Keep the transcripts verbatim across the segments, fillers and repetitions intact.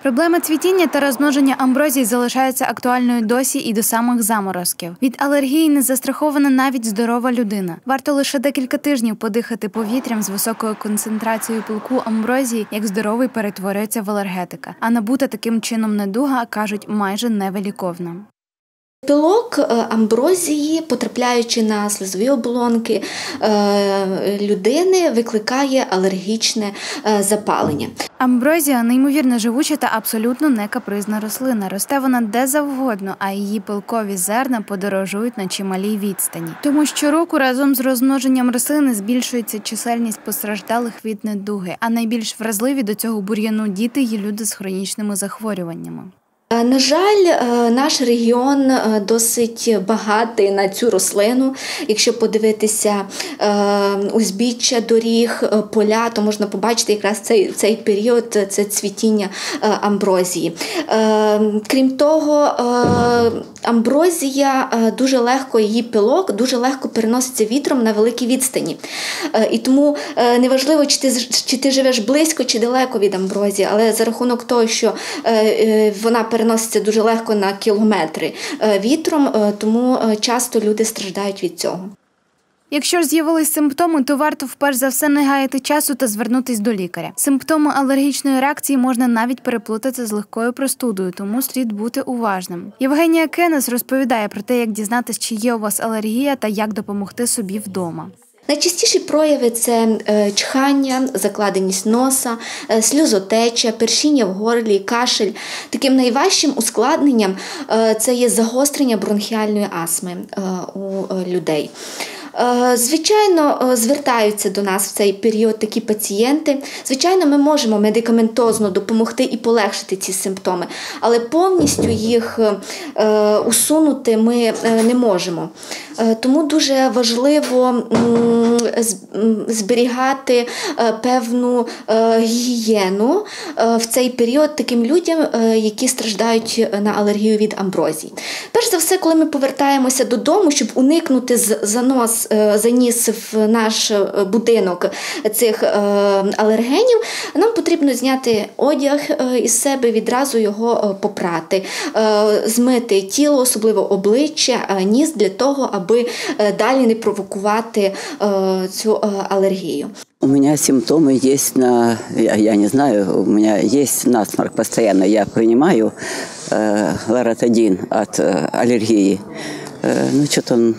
Проблема цвітіння та розмноження амброзії залишається актуальною досі і до самих заморозків. Від алергії не застрахована навіть здорова людина. Варто лише декілька тижнів подихати повітрям з високою концентрацією пилку амброзії, як здоровий перетворюється в алергетика. А набута таким чином недуга, кажуть, майже невиліковна. Пилок амброзії, потрапляючи на слизові оболонки людини, викликає алергічне запалення. Амброзія – неймовірно живуча та абсолютно не капризна рослина. Росте вона де завгодно, а її пилкові зерна подорожують на чималій відстані. Тому щороку разом з розмноженням рослини збільшується чисельність постраждалих від недуги, а найбільш вразливі до цього бур'яну діти і люди з хронічними захворюваннями. На жаль, наш регіон досить багатий на цю рослину. Якщо подивитися узбіччя доріг, поля, то можна побачити якраз цей, цей період, це цвітіння амброзії. Крім того, амброзія дуже легко, її пилок дуже легко переноситься вітром на великій відстані. І тому неважливо, чи ти, чи ти живеш близько чи далеко від амброзії, але за рахунок того, що вона переноситься дуже легко на кілометри вітром, тому часто люди страждають від цього. Якщо ж з'явились симптоми, то варто вперше за все не гаяти часу та звернутися до лікаря. Симптоми алергічної реакції можна навіть переплутати з легкою простудою, тому слід бути уважним. Євгенія Кенес розповідає про те, як дізнатися, чи є у вас алергія та як допомогти собі вдома. Найчастіші прояви – це чхання, закладеність носа, сльозотеча, першіння в горлі, кашель. Таким найважчим ускладненням – це є загострення бронхіальної астми у людей. Звичайно, звертаються до нас в цей період такі пацієнти. Звичайно, ми можемо медикаментозно допомогти і полегшити ці симптоми, але повністю їх усунути ми не можемо. Тому дуже важливо зберігати певну гігієну в цей період таким людям, які страждають на алергію від амброзії. Перш за все, коли ми повертаємося додому, щоб уникнути занос заніс в наш будинок цих алергенів, нам потрібно зняти одяг із себе, відразу його попрати, змити тіло, особливо обличчя, ніс, для того, аби далі не провокувати цю алергію. У меня симптомы есть на, я, я не знаю, у меня есть насморк постоянно, я принимаю э, лоротидин от э, аллергии. Э, ну, что-то он...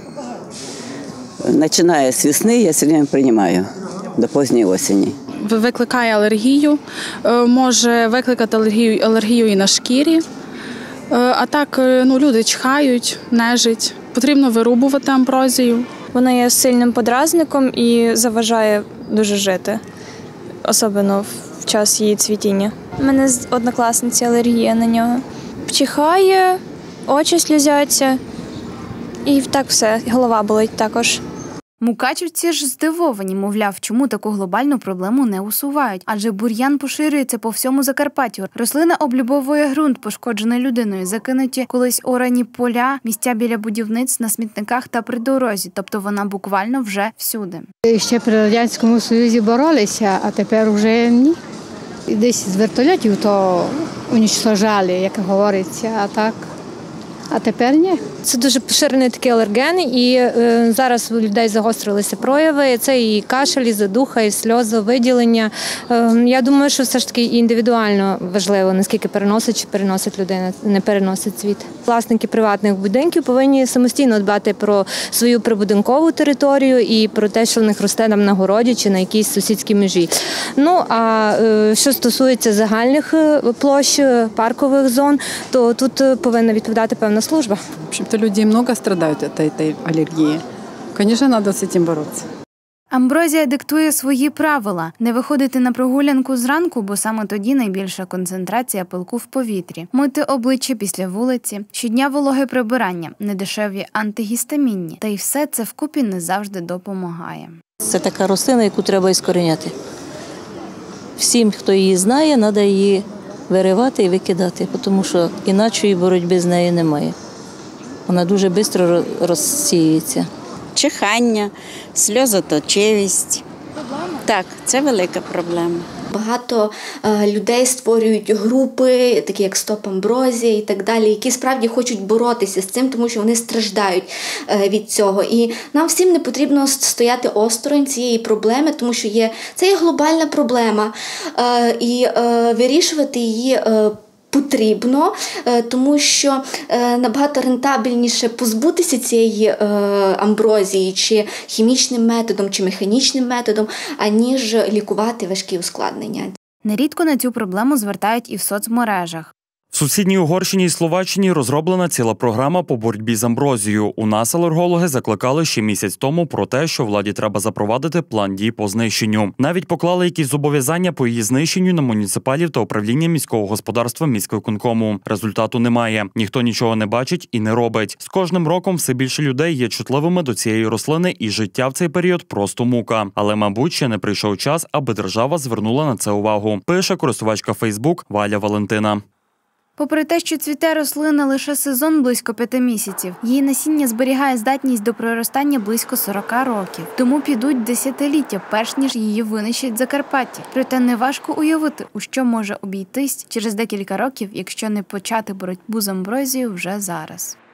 Начиная с весны я все время принимаю до поздней осени. Викликає алергію, може викликати алергію, алергію і на шкірі. А так, ну, люди чхають, нежить. Потрібно вирубувати амброзію. Вона є сильним подразником і заважає дуже жити, особливо в час її цвітіння. У мене з однокласниці алергія на нього. Чихає, очі сльозяться і так все, голова болить також. Мукачівці ж здивовані, мовляв, чому таку глобальну проблему не усувають. Адже бур'ян поширюється по всьому Закарпаттю. Рослина облюбовує ґрунт, пошкоджений людиною, закинуті колисьорані поля, місця біля будівниць, на смітниках та при дорозі. Тобто вона буквально вже всюди. Ще при Радянському Союзі боролися, а тепер вже ні. Десь з вертольотів то уничтожали, як говориться, а так... А тепер ні. Це дуже поширений такий алерген, і е, зараз у людей загострилися прояви. Це і кашель, і задуха, і сльозовиділення. Е, я думаю, що все ж таки індивідуально важливо, наскільки переносить чи переносить людина, не переносить цвіт. Власники приватних будинків повинні самостійно дбати про свою прибудинкову територію і про те, що в них росте там на городі чи на якійсь сусідській межі. Ну, а е, що стосується загальних площ, паркових зон, то тут повинна відповідати певна служба. В общем-то, люди много страдают от этой аллергии. Конечно, надо с этим бороться. Амброзія диктує свої правила. Не виходити на прогулянку зранку, бо саме тоді найбільша концентрація пилку в повітрі. Мити обличчя після вулиці, щодня вологе прибирання, недешеві антигістамінні. Та й все це вкупі не завжди допомагає. Це така рослина, яку треба іскореняти. Всім, хто її знає, треба її виривати і викидати, тому що інакшої боротьби з нею немає. Вона дуже швидко розсіюється. Чихання, сльозоточивість. Так, це велика проблема. Багато е, людей створюють групи, такі як Стоп Амброзія і так далі, які справді хочуть боротися з цим, тому що вони страждають е, від цього. І нам всім не потрібно стояти осторонь цієї проблеми, тому що є, це є глобальна проблема. Е, і е, вирішувати її е, потрібно, тому що набагато рентабельніше позбутися цієї амброзії чи хімічним методом, чи механічним методом, аніж лікувати важкі ускладнення. Нерідко на цю проблему звертають і в соцмережах. В сусідній Угорщині і Словаччині розроблена ціла програма по боротьбі з амброзією. У нас алергологи закликали ще місяць тому про те, що владі треба запровадити план дій по знищенню. Навіть поклали якісь зобов'язання по її знищенню на муніципалів та управління міського господарства міськвиконкому. Результату немає. Ніхто нічого не бачить і не робить. З кожним роком все більше людей є чутливими до цієї рослини, і життя в цей період просто мука. Але, мабуть, ще не прийшов час, аби держава звернула на це увагу. Пише користувачка Фейсбук Валя Валентина. Попри те, що цвіте рослина лише сезон близько п'яти місяців, її насіння зберігає здатність до проростання близько сорока років. Тому підуть десятиліття, перш ніж її винищать в Закарпатті. Проте неважко уявити, у що може обійтись через декілька років, якщо не почати боротьбу з амброзією вже зараз.